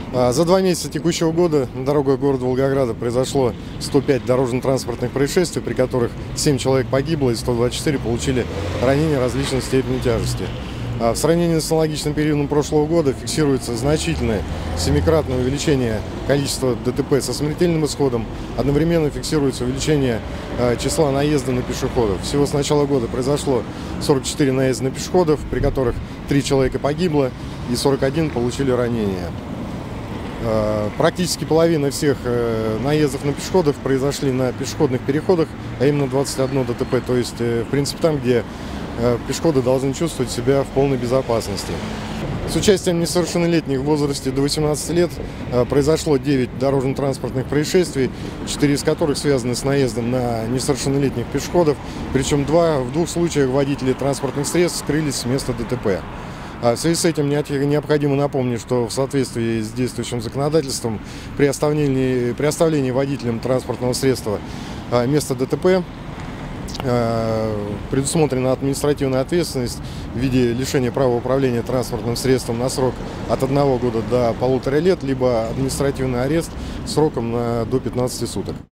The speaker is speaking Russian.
За 2 месяца текущего года на дорогах города Волгограда произошло 105 дорожно-транспортных происшествий, при которых 7 человек погибло и 124 получили ранения различной степени тяжести. В сравнении с аналогичным периодом прошлого года фиксируется значительное семикратное увеличение количества ДТП со смертельным исходом. Одновременно фиксируется увеличение числа наездов на пешеходов. Всего с начала года произошло 44 наезда на пешеходов, при которых 3 человека погибло и 41 получили ранения. Практически половина всех наездов на пешеходов произошли на пешеходных переходах, а именно 21 ДТП, то есть, в принципе, там, где пешеходы должны чувствовать себя в полной безопасности. С участием несовершеннолетних в возрасте до 18 лет произошло 9 дорожно-транспортных происшествий, 4 из которых связаны с наездом на несовершеннолетних пешеходов, причем в двух случаях водители транспортных средств скрылись с места ДТП. В связи с этим необходимо напомнить, что в соответствии с действующим законодательством при оставлении водителем транспортного средства места ДТП предусмотрена административная ответственность в виде лишения права управления транспортным средством на срок от 1 года до 1,5 лет, либо административный арест сроком до 15 суток.